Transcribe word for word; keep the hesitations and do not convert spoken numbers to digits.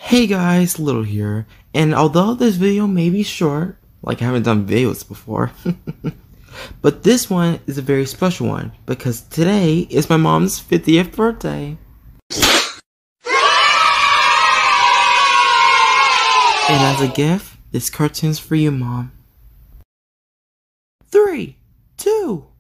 Hey guys, Little here, and although this video may be short, like I haven't done videos before, but this one is a very special one because today is my mom's fiftieth birthday. And as a gift, this cartoon's for you, Mom. Three, two,